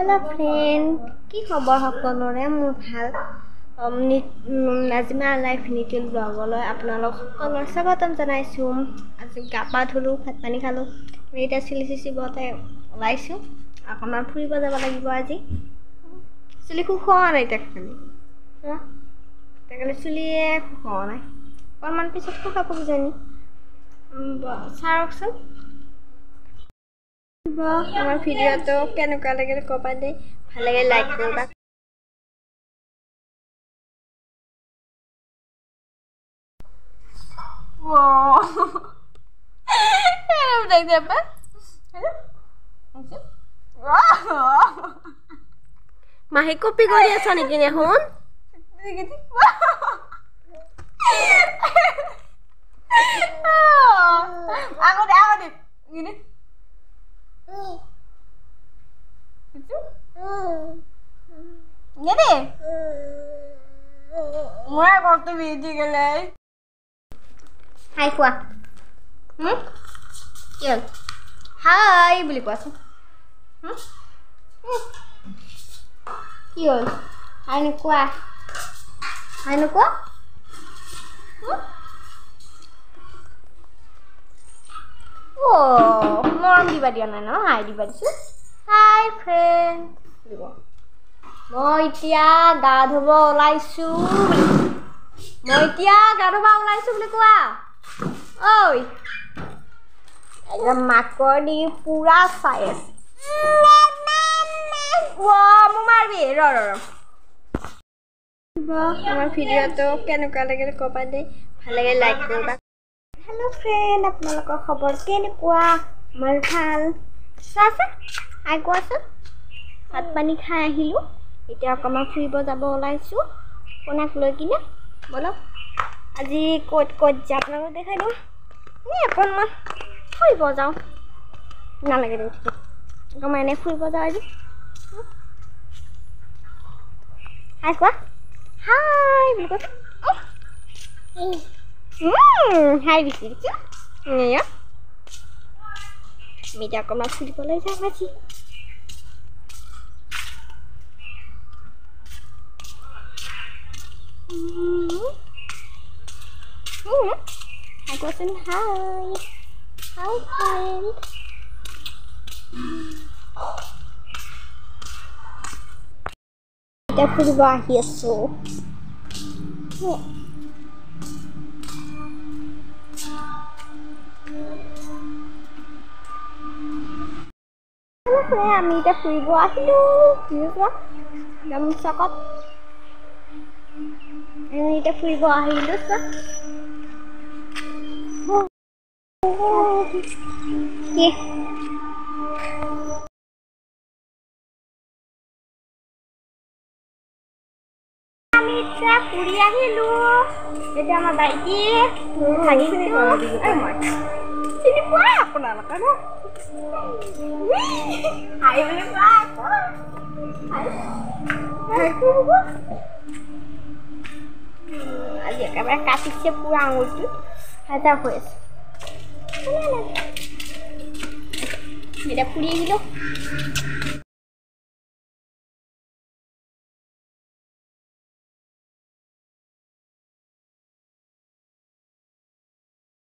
Hello friend, কি খবৰ সকলোৰে মোৰ ভাল নাজিমা লাইফ নিটিল ব্লগলৈ আপোনালোক সকলোৰে স্বাগতম জনাইছোঁ। আজি গা পা ধুলোঁ, ভাত পানী খালোঁ, এতিয়া চুলি চিচিবতে ওলাইছোঁ। অকণমান ফুৰিব যাব লাগিব আজি। চুলি শুকোৱা নাই তাকালি চুলিয়ে শুকোৱা নাই, অকণমান পিছত শুকাব কিজানি। চাওকচোন আমার ভিডিওটো কেনেকুৱা লাগিল কবা দেই, ভাল লাগে লাইক কৰিবা। মাহি কপি কৰি আছ নেকি এখন? Gini, mulai waktu video kali. Hai kuah, iya. Hai, beli puasa. Iya. Hai nih kuah. Hai nih kuah. Oh, mau di bagian mana? Hai di bagian. Hai friend. মই এতিয়া গা ধুব ওলাইছোঁ বুলি কোৱা। ঐ একদম মাকৰি পুৰা চাই আছে। মোৰ মাৰবি আমাৰ ভিডিঅ'টো কেনেকুৱা লাগিল কবা দেই, ভাল লাগে লাইক কৰিবা। হেল্ল' ফ্ৰেণ্ড, আপোনালোকৰ খবৰ কেনেকুৱা? আমাৰ ভাল। চোৱাচোন আই কোৱাচোন। ভাত পানী খাই আহিলোঁ, এতিয়া অকণমান ফুৰিব যাব ওলাইছোঁ কোনাক লৈ কিনে। বলক আজি ক'ত ক'ত যাম আপোনালোকক দেখাই দিওঁ। অকণমান ফুৰিব যাওঁ, নালাগে দে উঠিব, অকণমান এনেই ফুৰিব যাওঁ আজি। হাই কোৱা, হাই বুলি কৈছোঁ। হাই দিছে দেখিছোঁ। আমি এতিয়া অকণমান ফুৰিবলৈ যাম আজি। I got some hi friend. Kita ফুৰিব আহি আছো। আমি এতিয়া ফুৰিব আহিলোঁ, একদম চকত। আমি এতিয়া ফুৰিব আহিলোঁ চোৱা। আমি এতিয়া ফুৰি আহিলোঁ, এতিয়া আমাৰ বাইটি চিনি পোৱা আপোনালোকে ন? হাই বুলি কোৱা আকৌ। আজি একেবাৰে কাটিছে পুৰা আঙুলটো, হাজাৰ হৈ আছে। এতিয়া ফুৰি আহিলোঁ।